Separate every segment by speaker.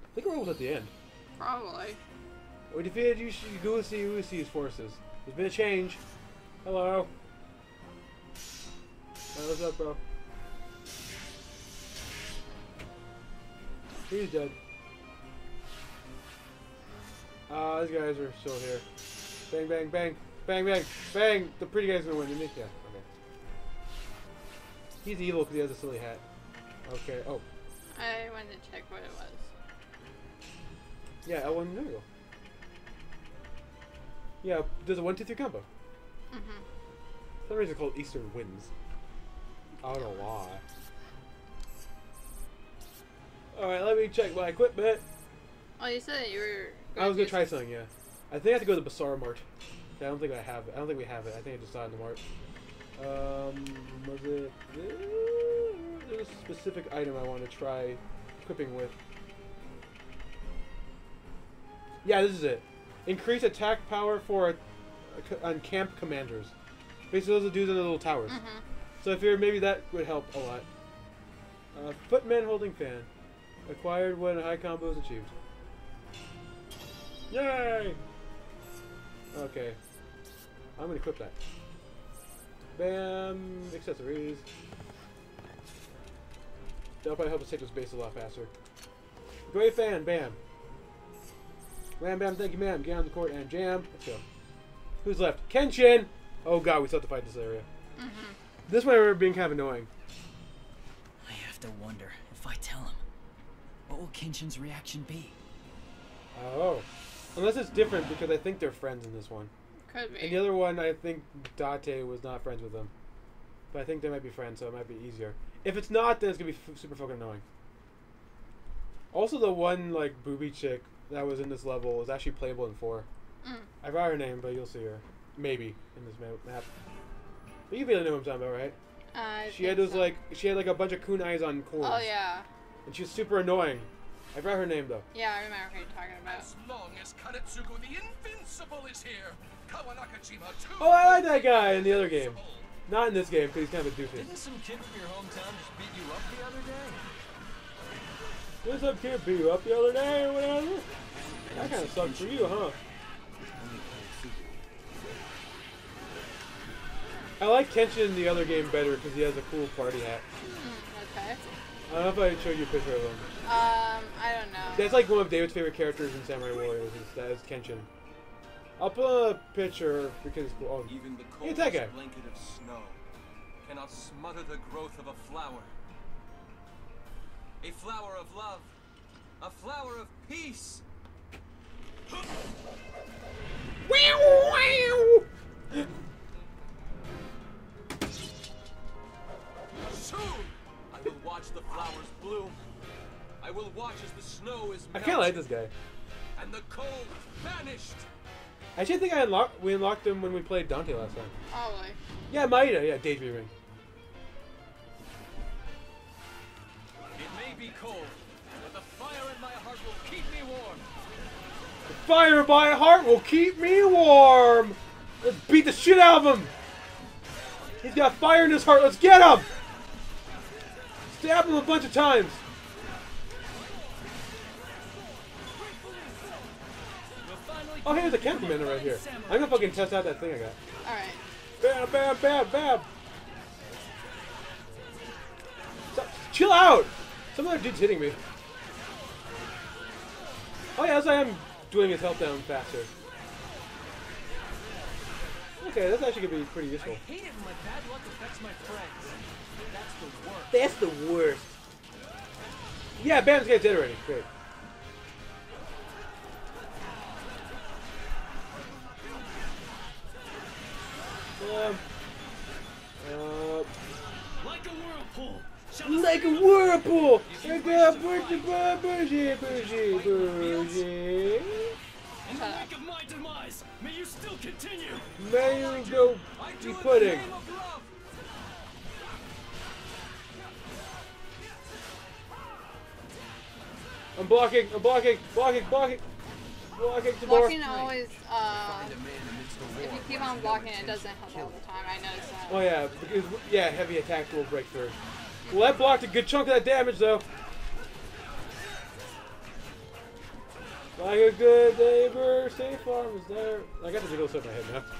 Speaker 1: I think we're almost at the end.
Speaker 2: Probably.
Speaker 1: We defeated Usi's forces. There's been a change. Hello. Hey, what's up, bro? He's dead. These guys are still here. Bang, bang, bang. Bang, bang, bang! The pretty guy's gonna win, isn't he? Yeah, okay. He's evil because he has a silly hat. Okay, oh.
Speaker 2: I wanted to check what it was.
Speaker 1: Yeah, L1, there you go. Yeah, there's a 1, 2, 3 combo.
Speaker 2: Mm-hmm.
Speaker 1: For some reason it's called Eastern Winds. I don't know why. Alright, let me check my equipment.
Speaker 2: Oh, you said that you were
Speaker 1: I was gonna try something, yeah. I think I have to go to the Bazaar Mart. I don't think I have it. I don't think we have it. I think I just saw it in the mart. Was it... There's a specific item I want to try equipping with. Yeah, this is it. Increase attack power for on camp commanders. Basically, those are dudes in the little towers.
Speaker 2: Mm-hmm.
Speaker 1: So I figured maybe that would help a lot. Footman holding fan. Acquired when a high combo is achieved. Yay! Okay. I'm gonna equip that. Bam! Accessories. That'll probably help us take this base a lot faster. Great fan, bam. Bam, bam, thank you, ma'am. Get on the court and jam. Let's go. Who's left? Kenshin! Oh god, we still have to fight this area.
Speaker 2: Mm-hmm.
Speaker 1: This one I remember being kind of annoying.
Speaker 3: I have to wonder if I tell him, what will Kenshin's reaction be?
Speaker 1: Oh. Unless it's different because I think they're friends in this one.
Speaker 2: Could be.
Speaker 1: And the other one, I think Date was not friends with them. But I think they might be friends, so it might be easier. If it's not, then it's going to be super fucking annoying. Also, the one, like, booby chick that was in this level is actually playable in 4.
Speaker 2: Mm.
Speaker 1: I forgot her name, but you'll see her. Maybe, in this map. But you really know what I'm talking about, right? She had those,
Speaker 2: so.
Speaker 1: she had, like, a bunch of kunais on corners.
Speaker 2: Oh, yeah.
Speaker 1: And she was super annoying. I forgot her name, though.
Speaker 2: Yeah, I remember who you're talking about.
Speaker 4: As long as Kanetsugu the Invincible is here, Kawanakajima too.
Speaker 1: Oh, I like that guy in the other game. Not in this game, because he's kind of a doofus.
Speaker 5: Didn't some kid from your hometown just beat you up the other day?
Speaker 1: Did some kid beat you up the other day or whatever? That kind of sucks for you, huh? I like Kenshin in the other game better because he has a cool party hat.
Speaker 2: Okay.
Speaker 1: I don't know if I showed you a picture of him.
Speaker 2: I don't know.
Speaker 1: That's like one of David's favorite characters in Samurai Warriors. That is Kenshin. I'll put a picture because it's cool. Oh,
Speaker 4: Even the
Speaker 1: hey, that guy.
Speaker 4: coldest blanket of snow cannot smother the growth of a flower. A flower of love. A flower of peace. Soon, I will watch the flowers bloom. I will watch as the snow is
Speaker 1: I
Speaker 4: melted
Speaker 1: kind of like this guy.
Speaker 4: and the cold vanished.
Speaker 1: Actually, I think we unlocked him when we played Dante last time.
Speaker 2: Probably.
Speaker 1: Yeah, Maeda. Yeah, daydreaming.
Speaker 4: It may be cold, but the fire in my heart will keep me warm.
Speaker 1: The fire in my heart will keep me warm. Let's beat the shit out of him. He's got fire in his heart. Let's get him. Stab him a bunch of times. Oh, here's a camp commander right here. I'm gonna fucking test out that thing I got.
Speaker 2: Alright.
Speaker 1: Bam, bam, bam, bam. Chill out. Some other dude's hitting me. Oh yeah, that's why I'm doing his health down faster. Okay, that's actually gonna be pretty useful.
Speaker 5: I hate it when my bad luck affects my friends. That's the worst.
Speaker 1: That's the worst. Yeah, Bam's gonna dead already. Great.
Speaker 3: Like a whirlpool.
Speaker 1: Like a whirlpool. Like a bougie.
Speaker 3: In the wake of my demise, may you still continue.
Speaker 1: May you go be pudding. I'm blocking some more.
Speaker 2: Blocking always, if you keep on blocking, it doesn't help all the time. I noticed that.
Speaker 1: Oh yeah, because heavy attacks will break through. Well, that blocked a good chunk of that damage though. Like a good neighbor, State Farm is there. I got the jiggles in my head now.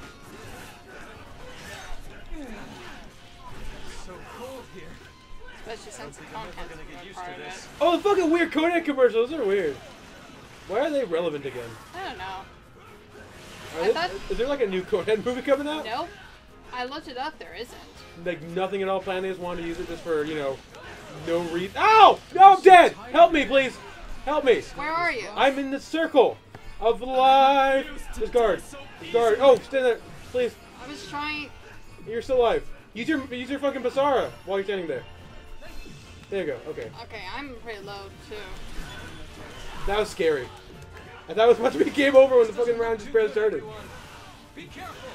Speaker 5: So cold here.
Speaker 2: Especially since the phone has
Speaker 5: gonna get
Speaker 2: been
Speaker 5: used
Speaker 2: part
Speaker 5: to
Speaker 2: of it.
Speaker 5: this.
Speaker 1: Oh, the fucking weird Kodak commercials. Those are weird. Why are they relevant again?
Speaker 2: I don't know.
Speaker 1: Is there like a new Conehead movie coming out?
Speaker 2: Nope. I looked it up. There isn't.
Speaker 1: Like nothing at all. Planet wanted to use it just for, you know, no reason. Ow! No, I'm dead! Help me, please! Help me!
Speaker 2: Where are you?
Speaker 1: I'm in the circle of life. Just guard. Guard. Oh, stand there, please.
Speaker 2: I was trying.
Speaker 1: You're still alive. Use your fucking Basara while you're standing there. There you go. Okay.
Speaker 2: Okay, I'm pretty low too.
Speaker 1: That was scary. I thought it was about to be game over when the fucking round just barely started.
Speaker 4: Be careful.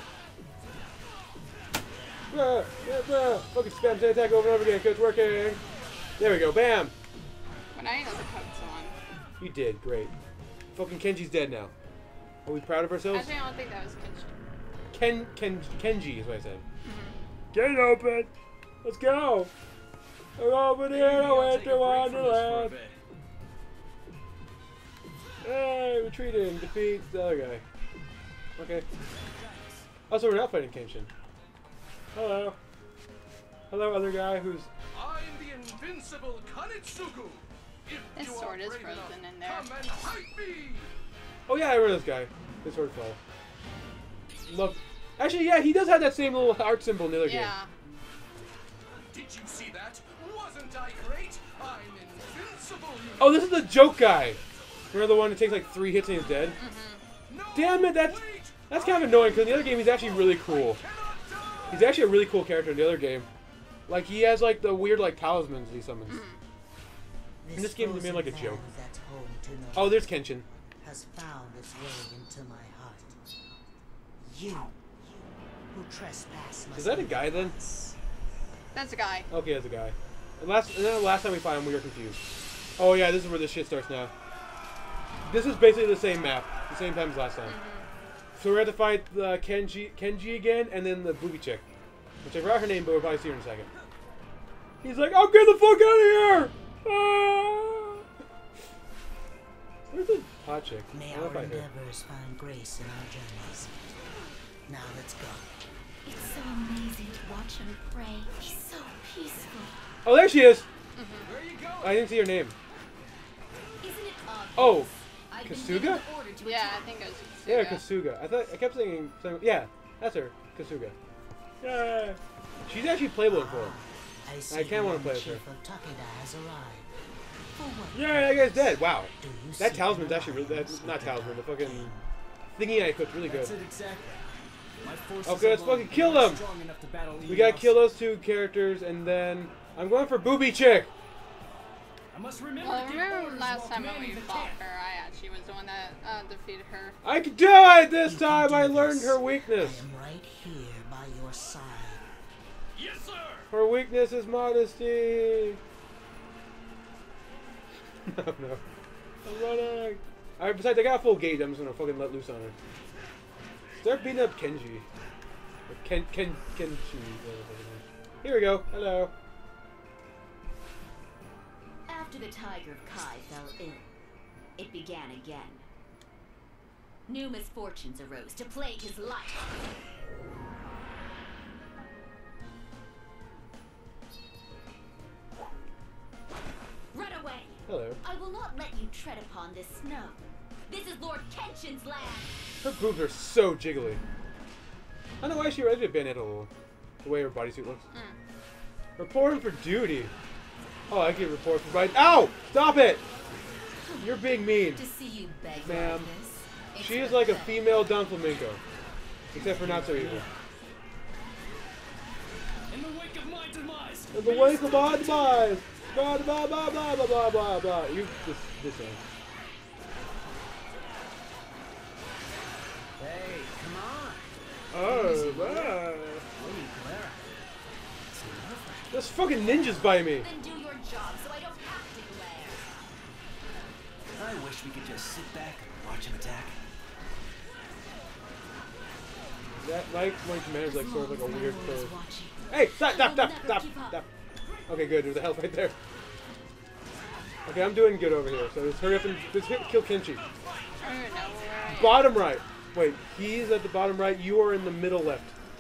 Speaker 1: Fucking spam sand attack over and over again. It's working. There we go. Bam.
Speaker 2: When I overcooked someone.
Speaker 1: You did. Great. Fucking Kenji's dead now. Are we proud of ourselves?
Speaker 2: Actually, I don't think that was Kenshin.
Speaker 1: Kenji is what I said. Get it open. Let's go. I'm over here. I went to Wonderland. Hey, retreating. Defeat the other guy. Okay. Also, we're not fighting Kenshin. Hello. Hello, other guy who's...
Speaker 4: I'm the invincible Kanetsugu. If
Speaker 2: His
Speaker 4: you are
Speaker 2: sword is
Speaker 4: brave
Speaker 2: frozen
Speaker 4: enough,
Speaker 2: in there.
Speaker 4: Come and fight me.
Speaker 1: Oh yeah, I remember this guy. His sword fell. Love. Actually, yeah, he does have that same little heart symbol in the other game.
Speaker 2: Yeah.
Speaker 4: Did you see that? Wasn't I great? I'm invincible. You
Speaker 1: Oh, this is the joke guy. Remember the one that takes like 3 hits and he's dead?
Speaker 4: No,
Speaker 1: Damn it, that's
Speaker 4: wait.
Speaker 1: kind of annoying because in the other game he's actually really cool.
Speaker 4: Cannot die.
Speaker 1: He's actually a really cool character in the other game. Like he has like the weird like talismans that he summons. In this game, they made like a joke.
Speaker 6: That's home to no
Speaker 1: Oh, there's Kenshin.
Speaker 6: has found its way into my heart. You who trespass must
Speaker 1: Is that a
Speaker 6: be
Speaker 1: guy then?
Speaker 2: That's a guy.
Speaker 1: Okay, that's a guy. And then the last time we fought him, we were confused. Oh yeah, this is where this shit starts now. This is basically the same map, the same time as last time. So we have to fight the Kenji again, and then the booby chick, which I forgot her name, but we'll probably see her in a second. He's like, "I'll get the fuck out of here!" Ah! Where's the hot chick?
Speaker 6: May
Speaker 1: I don't know
Speaker 6: our
Speaker 1: if I hear.
Speaker 6: endeavors find grace in our journeys. Now let's go.
Speaker 7: It's so amazing to watch him pray. He's so peaceful.
Speaker 1: Oh, there she is.
Speaker 4: Where are you going?
Speaker 1: I didn't see her name.
Speaker 7: Isn't it obvious?
Speaker 1: Oh,
Speaker 7: I've been
Speaker 1: Kasuga?
Speaker 7: given the order to
Speaker 2: Yeah,
Speaker 7: attack.
Speaker 2: I think it was
Speaker 1: Yeah,
Speaker 2: Kasuga.
Speaker 1: Kasuga. I kept saying, yeah, that's her, Kasuga. Yeah, she's actually playable in 4.
Speaker 6: I see
Speaker 1: I kinda wanna
Speaker 6: the
Speaker 1: play with
Speaker 6: chief of Takeda has arrived. For what
Speaker 1: Yeah, that guy's dead. Wow,
Speaker 6: do you
Speaker 1: that
Speaker 6: seek
Speaker 1: talisman's actually really,
Speaker 6: alliance
Speaker 1: that's not
Speaker 6: with the
Speaker 1: talisman, the
Speaker 6: dark
Speaker 1: fucking
Speaker 6: king?
Speaker 1: thingy I equipped really good.
Speaker 5: That's it exactly. My forces
Speaker 1: Okay, let's
Speaker 5: alone
Speaker 1: fucking kill
Speaker 5: are not
Speaker 1: them.
Speaker 5: strong enough to battle
Speaker 1: We gotta
Speaker 5: Eos.
Speaker 1: kill those 2 characters, and then I'm going for Booby Chick.
Speaker 5: I must remember
Speaker 2: Well,
Speaker 5: to give
Speaker 2: remember
Speaker 5: orders
Speaker 2: last
Speaker 5: while
Speaker 2: time when we
Speaker 5: commanding the
Speaker 2: fought
Speaker 5: camp.
Speaker 2: her, I actually was the one that defeated her.
Speaker 1: I can do it this
Speaker 6: You can
Speaker 1: time.
Speaker 6: do
Speaker 1: I learned
Speaker 6: this.
Speaker 1: her
Speaker 6: I
Speaker 1: weakness.
Speaker 6: am right here by your side.
Speaker 4: Yes, sir.
Speaker 1: Her weakness is modesty. No, no. I'm running. Alright, besides, I got a full gauge. I'm just gonna fucking let loose on her. Start beating up Kenji. Or Kenji. Here we go. Hello.
Speaker 7: After the Tiger of Kai fell ill, it began again. New misfortunes arose to plague his life. Run away!
Speaker 1: Hello.
Speaker 7: I will not let you tread upon this snow. This is Lord Kenshin's land.
Speaker 1: Her boobs are so jiggly. I don't know why she ready to Bayonetta a little. The way her bodysuit looks. Reporting for duty. Oh, I can report for right. Ow! Stop it! You're being mean.
Speaker 7: To see you beg
Speaker 1: Ma'am,
Speaker 7: like this. it's
Speaker 1: She is like a
Speaker 7: pathetic.
Speaker 1: female Don Flamingo. Except for not so evil.
Speaker 5: In the wake of my demise.
Speaker 1: In the wake of my demise. Blah, blah, blah, blah, blah, blah, blah, blah. You, this thing.
Speaker 5: Hey, come on.
Speaker 1: Oh, blah.
Speaker 5: What are you glaring?
Speaker 1: There's fucking ninjas by me.
Speaker 7: Then do your job so I don't have to glare.
Speaker 3: I wish we could just sit back and watch him attack.
Speaker 1: That like when commander's like sort of like a weird
Speaker 7: Lord is
Speaker 1: curve.
Speaker 7: watching.
Speaker 1: Hey, stop,
Speaker 7: I
Speaker 1: stop,
Speaker 7: will
Speaker 1: stop,
Speaker 7: never
Speaker 1: stop,
Speaker 7: give up.
Speaker 1: stop. Okay, good. There's a health right there. Okay, I'm doing good over here. So just hurry up and just kill Kenshi.
Speaker 2: I don't even know where I am.
Speaker 1: Bottom right. Wait, he's at the bottom right. You are in the middle left.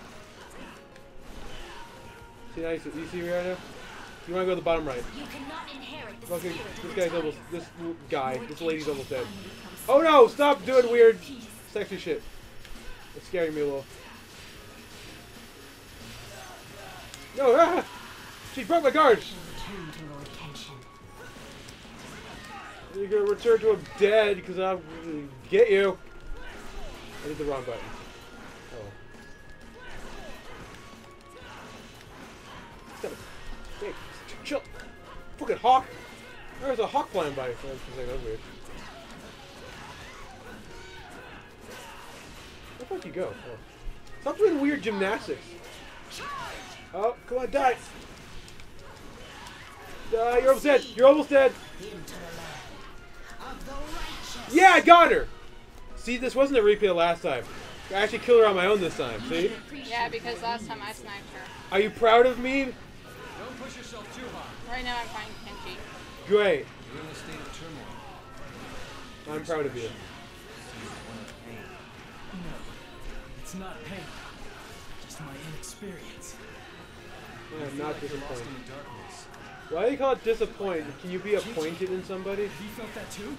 Speaker 1: See now? You see me right now? You want to go to the bottom right.
Speaker 7: You cannot inherit the
Speaker 1: Okay,
Speaker 7: spirit of
Speaker 1: this
Speaker 7: the
Speaker 1: guy's
Speaker 7: tiger.
Speaker 1: almost. This guy.
Speaker 7: Your
Speaker 1: This lady's almost dead.
Speaker 7: kingdom becomes
Speaker 1: Oh no! Stop doing weird,
Speaker 7: peace.
Speaker 1: sexy shit. It's scaring me a little. No! Ah! She broke my guard!
Speaker 7: Return to Lord Kenshin.
Speaker 1: You're gonna return to him dead because I'll get you. I did the wrong button. Oh. Hey, chill. Fucking hawk. There's a hawk flying by. That was weird. Where the fuck you go? Oh. Stop doing weird gymnastics. Oh, come on, die. Die, you're almost dead. You're almost dead.
Speaker 6: Into the land of the righteous.
Speaker 1: Yeah, I got her. See, this wasn't a replay of last time. I actually killed her on my own this time. See?
Speaker 2: Yeah, because last time I sniped her.
Speaker 1: Are you proud of me?
Speaker 4: Don't push yourself too hard.
Speaker 2: Right now I'm fighting Kenji.
Speaker 1: Great.
Speaker 4: You're in a state of turmoil.
Speaker 1: I'm proud of you.
Speaker 3: No, it's not pain. Just my inexperience.
Speaker 1: I am not disappointed.
Speaker 4: In the darkness.
Speaker 1: Why do you call it disappointed? Can you be appointed in somebody?
Speaker 3: You felt that too?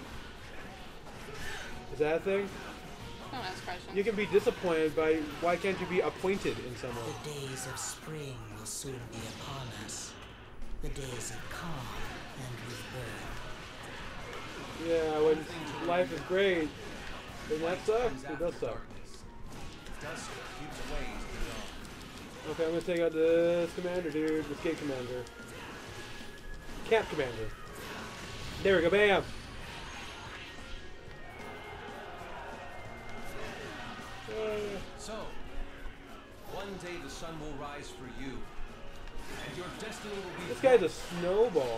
Speaker 1: Is that a thing?
Speaker 2: Don't ask questions.
Speaker 1: You can be disappointed by why can't you be appointed in someone?
Speaker 6: The days of spring will soon be upon us. The days of calm and rebirth.
Speaker 1: Yeah, when life is great. Doesn't that suck? It does suck.
Speaker 4: Dusk keeps away to the dawn.
Speaker 1: Okay, I'm gonna take out this commander, dude. This gate commander. Camp commander. There we go, bam!
Speaker 4: So, one day the sun will rise for you, and your destiny will be.
Speaker 1: This guy's a snowball.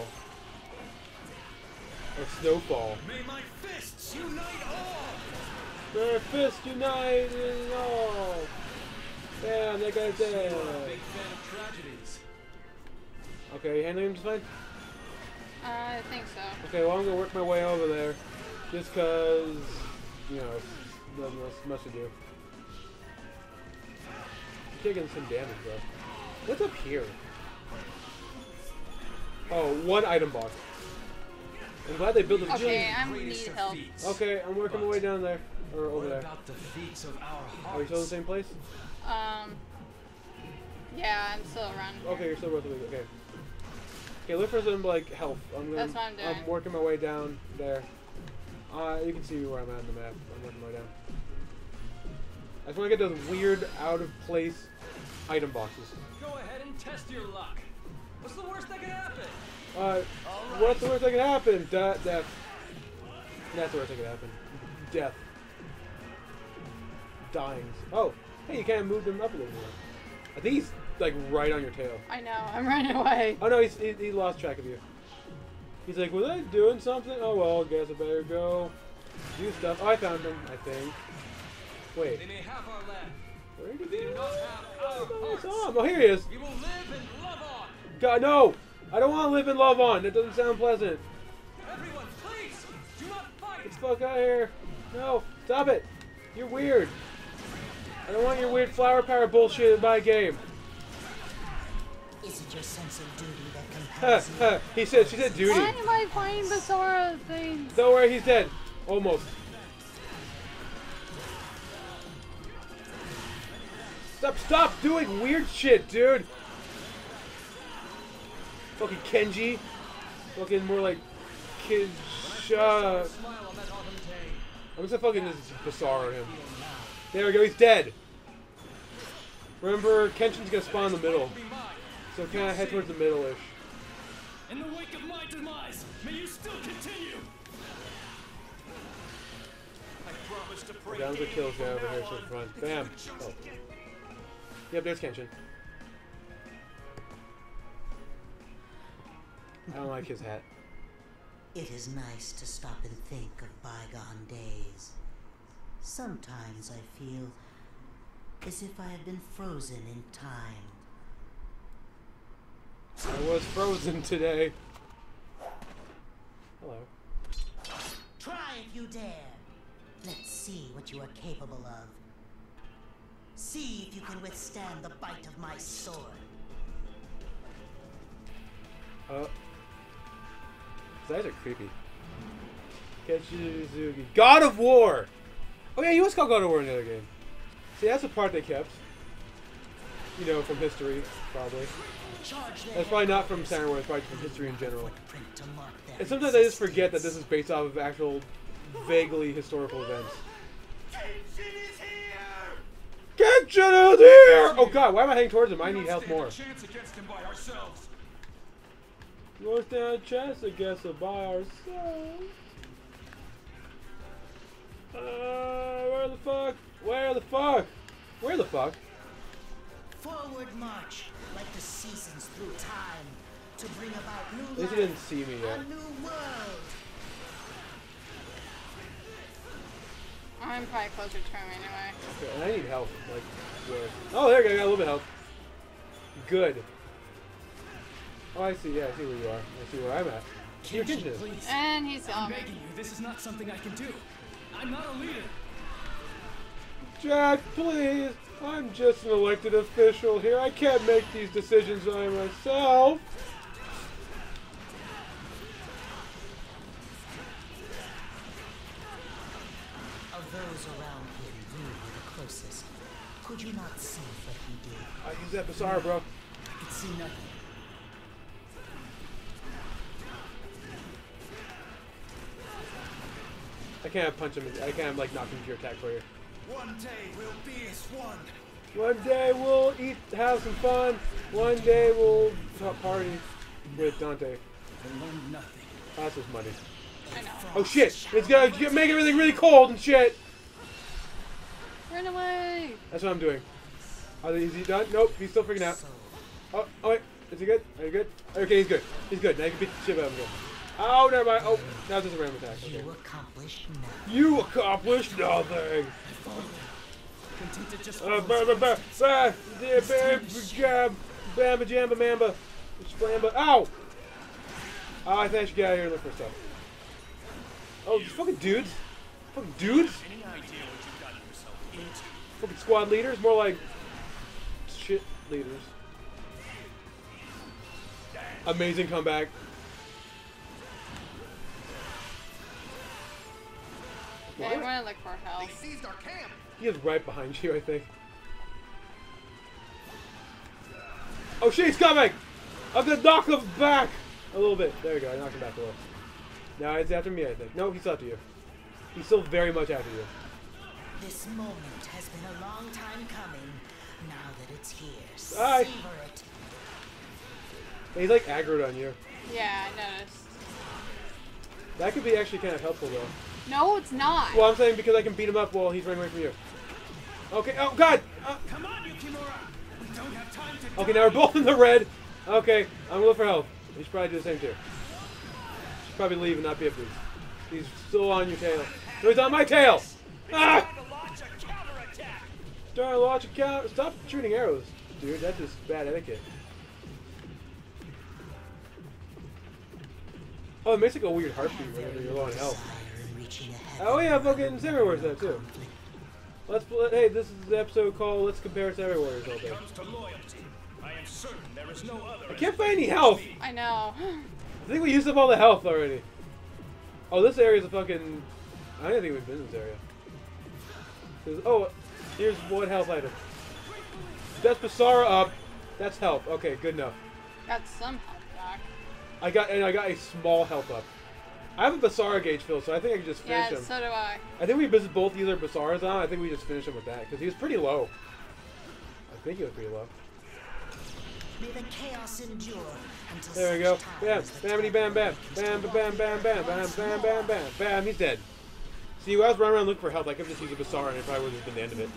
Speaker 1: Or snowball.
Speaker 5: May my fists unite all!
Speaker 1: Their fists unite in all! Bam, that guy's
Speaker 4: You're a
Speaker 1: dead.
Speaker 4: big fan of tragedies.
Speaker 1: Okay, you handling him just fine?
Speaker 2: I think so.
Speaker 1: Okay, well I'm gonna work my way over there. Just cause, you know, nothing else much to do. I'm taking some damage though. What's up here? Oh, one item box. I'm glad they built a
Speaker 2: Okay, I
Speaker 4: Greatest
Speaker 2: need
Speaker 4: of
Speaker 2: help.
Speaker 4: feats.
Speaker 1: Okay, I'm working my way down there. Or over
Speaker 4: What
Speaker 1: there.
Speaker 4: about the feats of our
Speaker 1: Are you still in the
Speaker 4: hearts?
Speaker 1: same place?
Speaker 2: Yeah, I'm still around here.
Speaker 1: Okay, you're still roughly okay. Okay, look for some like health.
Speaker 2: That's what I'm doing.
Speaker 1: I'm working my way down there. You can see where I'm at in the map. I'm working my way down. I just want to get those weird, out of place item boxes.
Speaker 5: Go ahead and test your luck. What's the worst that could happen?
Speaker 1: What's the worst that could happen? Death. That's the worst that could happen. Death. Dying. Oh, hey, you kind of moved him up a little more. I think he's like right on your tail.
Speaker 2: I know, I'm running away.
Speaker 1: Oh no, he lost track of you. He's like, was I doing something? Oh well, guess I better go do stuff. Oh, I found him, I think. Wait,
Speaker 4: They may have our land,
Speaker 1: where did
Speaker 4: but
Speaker 1: he
Speaker 4: they do not have our
Speaker 1: I
Speaker 4: hearts.
Speaker 1: saw him. Oh, here he is.
Speaker 4: We will live and love on.
Speaker 1: God, no! I don't want to live and love on. That doesn't sound pleasant.
Speaker 4: Everyone, please, do not fight.
Speaker 1: Get the fuck out of here. No, stop it. You're weird. I don't want your weird flower power bullshit in my game.
Speaker 6: Is it your sense of duty that
Speaker 1: Ha,
Speaker 6: compels
Speaker 1: ha. She said duty.
Speaker 2: Why am I fighting Basara things?
Speaker 1: Don't worry, he's dead. Almost. Stop doing weird shit, dude. Fucking Kenji. Fucking more like Kid.
Speaker 4: Smile on that autumn day.
Speaker 1: I'm just gonna fucking just Basara him. There we go, he's dead. Remember, Kenshin's gonna spawn in the middle.
Speaker 4: Be mine.
Speaker 1: So kind of head towards the middle-ish.
Speaker 5: In the wake of my demise, may you still continue!
Speaker 4: I promise to pray.
Speaker 1: Down the
Speaker 4: daily
Speaker 1: kills guy
Speaker 4: from
Speaker 1: over
Speaker 4: now
Speaker 1: here, so
Speaker 4: on.
Speaker 1: run. Bam. Oh. Yep, there's Kenshin. I don't like his hat.
Speaker 6: It is nice to stop and think of bygone days. Sometimes I feel as if I had been frozen in time.
Speaker 1: I was frozen today. Hello.
Speaker 6: Try if you dare. Let's see what you are capable of. See if you can withstand the bite of my sword.
Speaker 1: His eyes are creepy. Ketsuzuki. God of War! Oh yeah, he was called God of War in the other game. See, that's the part they kept. You know, from history, probably. That's probably not from Samurai Wars, probably from history in general. And sometimes I just forget that this is based off of actual, vaguely historical events. Genshin is here! Oh god, why am I heading towards him? I need health more. We don't stand a chance against him by ourselves. Where the fuck? Where the fuck? Where the fuck?
Speaker 6: Forward march, like the seasons through time, to bring about new
Speaker 1: At least he
Speaker 6: life,
Speaker 1: didn't see me yet.
Speaker 6: a new world.
Speaker 2: I'm probably closer to him anyway.
Speaker 1: Okay, and I need health. Like, where? Oh, there you go. I got a little bit of health. Good. Oh, I see. Yeah, I see where you are. I see where I'm at. Your kitchen is.
Speaker 3: Please.
Speaker 2: And he's
Speaker 3: I'm
Speaker 2: on me.
Speaker 3: begging you. This is not something I can do. I'm not a leader.
Speaker 1: Jack, please. I'm just an elected official here. I can't make these decisions by myself.
Speaker 6: Of those around him, you were the closest. Could you not see what he did?
Speaker 1: I use that Basara, bro.
Speaker 3: I could see nothing.
Speaker 1: I can't punch him. I can't, like, knock him to your attack for you.
Speaker 5: One day we'll be as one.
Speaker 1: One day we'll have some fun. One day we'll party with Dante.
Speaker 3: I learned nothing.
Speaker 1: Oh, that's his money.
Speaker 2: I know.
Speaker 1: Oh shit! It's gonna make everything really cold and shit.
Speaker 2: Run away!
Speaker 1: That's what I'm doing. Is he done? Nope, he's still freaking out. Oh wait, is he good? Are you good? Okay, he's good. He's good. Now you can beat the shit out of him again. Oh, never mind. Oh, now it's just a random attack. Okay.
Speaker 6: You accomplished nothing.
Speaker 1: You accomplished nothing.
Speaker 3: Content to just
Speaker 1: Bamba jamba mamba. Splamba. Ow! Oh, I think I should get out of here and look for stuff. Oh, these fucking dudes. Fucking dudes.
Speaker 5: Any idea what you've gotten yourself into?
Speaker 1: Fucking squad leaders. More like shit leaders. Amazing comeback.
Speaker 2: Okay, I'm gonna look for health.
Speaker 5: They seized our camp.
Speaker 1: He is right behind you, I think. Oh shit, he's coming! I'm gonna knock him back! A little bit. There we go, I knocked him back a little. Now he's after me, I think. No, he's after you. He's still very much after you.
Speaker 6: This moment has been a long time coming. Now that it's here,
Speaker 1: Aye.
Speaker 6: savor it.
Speaker 1: He's like aggroed on you.
Speaker 2: Yeah, I noticed.
Speaker 1: That could be actually kind of helpful though.
Speaker 2: No, it's not.
Speaker 1: Well, I'm saying because I can beat him up while he's running away from you. Okay, oh god!
Speaker 5: Come on, Yukimura. We don't have time to.
Speaker 1: Okay, now we're both in the red. Okay, I'm gonna look for health. You should probably do the same too. Should probably leave and not be up these. He's still on your tail. No, he's on my tail! Ah!
Speaker 5: Launch a counterattack.
Speaker 1: Darn, launch a counter. Stop shooting arrows, dude. That's just bad etiquette. Oh, it makes like a weird heartbeat whenever you're low on health.
Speaker 6: Desire in reaching a
Speaker 1: Oh yeah,
Speaker 6: heaven
Speaker 1: fucking Samurai Warriors that too. Hey, this is the episode called "Let's Compare Samurai Warriors" all day.
Speaker 5: Comes to loyalty. I am certain there is no other.
Speaker 1: I can't find any health.
Speaker 2: I know.
Speaker 1: I think we used up all the health already. Oh, this area's a fucking. I don't think we've been in this area. Oh, here's one health item. That's Basara up. That's health. Okay, good enough.
Speaker 2: Got some health back.
Speaker 1: I got a small health up. I have a Basara gauge filled, so I think I can just finish
Speaker 2: Yeah,
Speaker 1: him.
Speaker 2: so do I.
Speaker 1: I think we both either Basaras on. I think we just finish him with that because he was pretty low. I think he was pretty low.
Speaker 6: May the chaos endure until
Speaker 1: There we
Speaker 6: such
Speaker 1: go.
Speaker 6: time
Speaker 1: Bam,
Speaker 6: as the
Speaker 1: bamity bam bam, bam bam bam bam bam bam bam bam bam bam. He's dead. See, I was running around looking for help. I could have just used a Basara, and it probably would have been the end of it.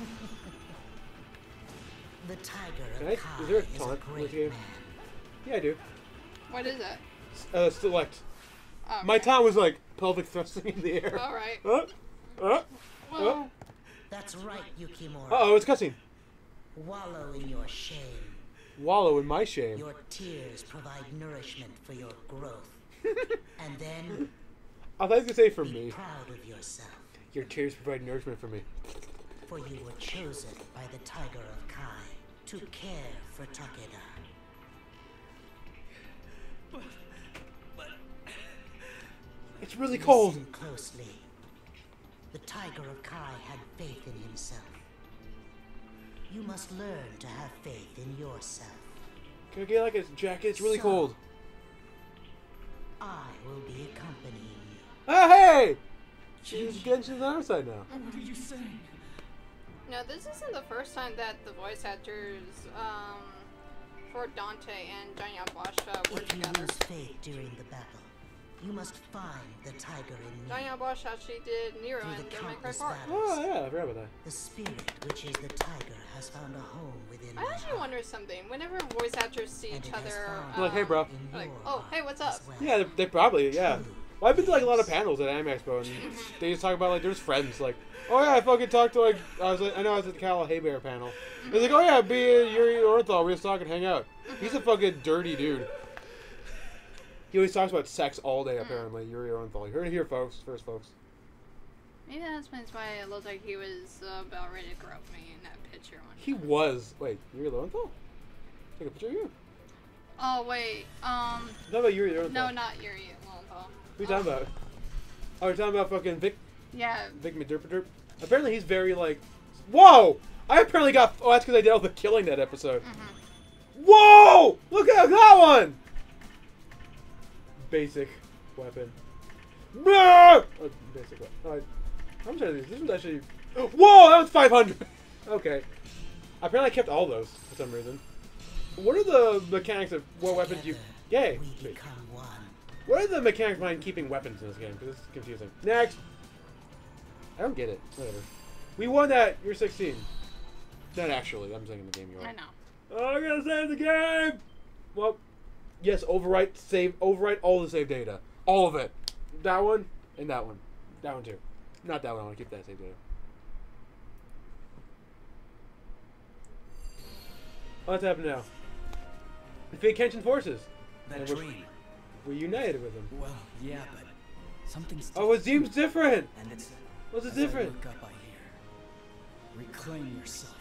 Speaker 6: The tiger
Speaker 1: Can
Speaker 6: of
Speaker 1: I-
Speaker 6: Kai
Speaker 1: is there a
Speaker 6: is a
Speaker 1: taunt in this
Speaker 6: great
Speaker 1: game?
Speaker 6: man.
Speaker 1: Yeah, I do.
Speaker 2: What is it?
Speaker 1: Select.
Speaker 2: Oh,
Speaker 1: My
Speaker 2: okay.
Speaker 1: taunt was like pelvic thrusting in the air.
Speaker 2: All right.
Speaker 1: Oh.
Speaker 6: That's right, Yukimura.
Speaker 1: Uh-oh, it's cussing.
Speaker 6: Wallow in your shame.
Speaker 1: Wallow in my shame.
Speaker 6: Your tears provide nourishment for your growth. And then
Speaker 1: I thought you could say for
Speaker 6: be
Speaker 1: me.
Speaker 6: proud of yourself.
Speaker 1: Your tears provide nourishment for me.
Speaker 6: For you were chosen by the Tiger of Kai to care for Takeda.
Speaker 1: It's really cold.
Speaker 6: Listen closely. The Tiger of Kai had faith in himself. You must learn to have faith in yourself.
Speaker 1: Can I get like a jacket? It's really cold.
Speaker 6: I will be accompanying you.
Speaker 1: Oh, hey! She's getting to the other side now.
Speaker 3: What are you saying?
Speaker 2: No, this isn't the first time that the voice actors for Dante and Janya Basha were
Speaker 6: If you
Speaker 2: together.
Speaker 6: lose faith during the battle, you must find the tiger in me.
Speaker 2: Janya Basha actually did Nero
Speaker 6: Through
Speaker 2: in
Speaker 6: the
Speaker 2: Devil May Cry
Speaker 6: countless
Speaker 2: 4.
Speaker 6: battles,
Speaker 1: Oh, yeah, I forgot about that.
Speaker 6: the spirit which is the tiger has found a home within
Speaker 2: I
Speaker 6: my
Speaker 2: actually
Speaker 6: heart,
Speaker 2: wonder something. Whenever voice actors see
Speaker 6: and
Speaker 2: each
Speaker 6: it has
Speaker 2: other,
Speaker 6: found
Speaker 1: Like, hey, bro.
Speaker 6: in
Speaker 2: like,
Speaker 6: your
Speaker 2: oh, hey,
Speaker 6: heart
Speaker 2: what's
Speaker 6: as
Speaker 2: up?
Speaker 6: well.
Speaker 1: Yeah, they probably, yeah. Well, I've been to like a lot of panels at Anime Expo, and they just talk about like there's friends. Like, oh yeah, I fucking talked to like I know I was at the Cal Hay Bear panel. He's like, oh yeah, be Yuri Orthal. We just talk and hang out. He's a fucking dirty dude. He always talks about sex all day. Apparently, Yuri Orthal. You heard it here, folks. First, folks.
Speaker 2: Maybe that's why it looked like he was about ready to grow up me in that picture.
Speaker 1: He was. Wait, Yuri Lowenthal? Take a picture of you.
Speaker 2: Oh wait,
Speaker 1: Talk about Yuri Lowenthal.
Speaker 2: no, not Yuri Lowenthal.
Speaker 1: Who you talking about? Oh, you're talking about fucking Vic
Speaker 2: Yeah,
Speaker 1: McDerp. Apparently, he's very like. Whoa! I apparently got. Oh, that's because I did all the killing that episode. Whoa! Look at that one! Basic weapon. Oh, basic weapon. Oh, how much are these? This one's actually. Whoa! That was 500! Okay. Apparently, I kept all those for some reason. What are the mechanics of what weapons you. Yay!
Speaker 6: We
Speaker 1: Sweet.
Speaker 6: become one.
Speaker 1: What are the mechanics behind keeping weapons in this game? Because this is confusing. Next! I don't get it. Whatever. We won that. You're 16. Not actually. I'm saying in the game you are.
Speaker 2: I know.
Speaker 1: Oh, I gotta save the game! Well, yes, overwrite, save, overwrite all the save data. All of it. That one, and that one. That one too. Not that one, I wanna keep that save data. What's happening now? Defeat Kenshin forces.
Speaker 3: That
Speaker 1: And we're-
Speaker 3: dream.
Speaker 1: We united with them.
Speaker 3: Well, yeah, but something's
Speaker 1: Oh, it seems different!
Speaker 3: and it's
Speaker 1: What's it
Speaker 3: as I
Speaker 1: different?
Speaker 3: look up, I hear. Reclaim yourself.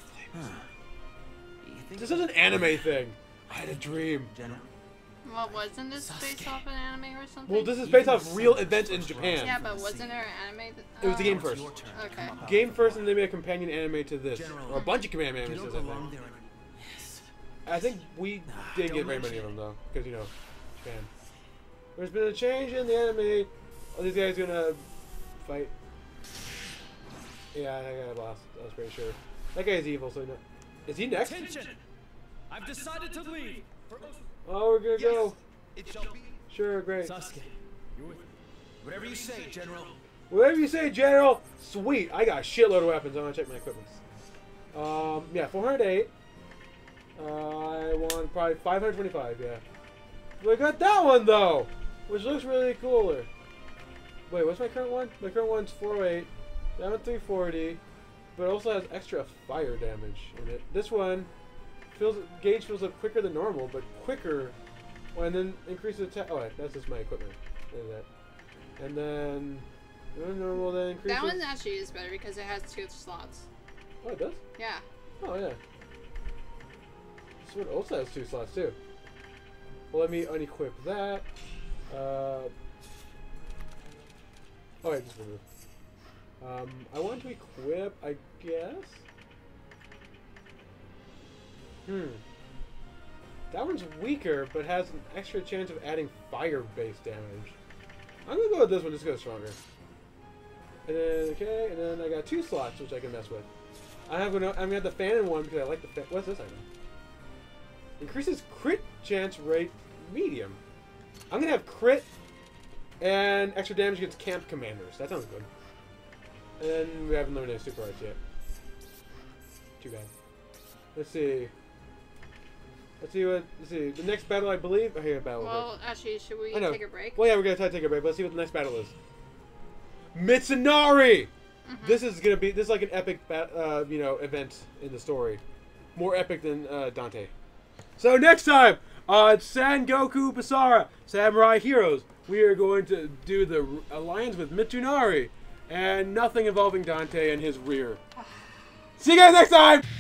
Speaker 1: This is an anime thing. I had a dream.
Speaker 3: General.
Speaker 2: Well, wasn't this based
Speaker 3: Sasuke.
Speaker 2: off an anime or something?
Speaker 1: Well, this is based off real events in Japan.
Speaker 2: Yeah, but wasn't there an anime?
Speaker 1: It was the game
Speaker 2: uh,
Speaker 1: first.
Speaker 3: Your turn.
Speaker 2: Okay.
Speaker 3: Come up out
Speaker 1: Game
Speaker 3: of
Speaker 1: first,
Speaker 3: the
Speaker 1: and they made a companion anime to this.
Speaker 3: General,
Speaker 1: Or a bunch of companion
Speaker 3: You
Speaker 1: animes to
Speaker 3: don't
Speaker 1: this, I
Speaker 3: belong
Speaker 1: think.
Speaker 3: there. Yes.
Speaker 1: I think we didn't get very many of them, though. Because, you know, Japan. There's been a change in the anime. Are these guys gonna fight? Yeah, I got lost. I was pretty sure. That guy's evil, so no. Is he next?
Speaker 5: Attention! I've decided to leave.
Speaker 1: Oh, we're gonna go.
Speaker 4: It shall be.
Speaker 1: Sure, great.
Speaker 5: Sasuke, you're with me.
Speaker 4: Whatever you say, General.
Speaker 1: Whatever you say, General. Sweet. I got a shitload of weapons. I want to check my equipment. Yeah, 408. I want probably 525, yeah. But I got that one, though, which looks really cooler. Wait, what's my current one? My current one's 408, down to 340, but it also has extra fire damage in it. This one, gauge fills up quicker than normal, but quicker, and then increases attack. Oh, wait, that's just my equipment. Look at that. And then, normal, then increases.
Speaker 2: That one actually is better because it has 2 slots.
Speaker 1: Oh, it does?
Speaker 2: Yeah.
Speaker 1: Oh, yeah. This one also has 2 slots, too. Well, let me unequip that. Oh, wait, just remove. I want to equip, I guess. That one's weaker, but has an extra chance of adding fire-based damage. I'm gonna go with this one, just go stronger. And then, okay, and then I got 2 slots, which I can mess with. I'm gonna have the fan in one because I like the fan. What's this item? Increases crit chance rate medium. I'm gonna have crit and extra damage against camp commanders. That sounds good. And then we haven't learned any super arts yet. Too bad. Let's see. Let's see. The next battle, I believe. Oh, here, battle.
Speaker 2: Well, actually, should we
Speaker 1: I know.
Speaker 2: take a break?
Speaker 1: Well, yeah, we're gonna try to take a break. But let's see what the next battle is. Mitsunari. This is like an epic, event in the story. More epic than Dante. So next time on Sangoku Basara, Samurai Heroes, we are going to do the alliance with Mitsunari. and nothing involving Dante and his rear. See you guys next time!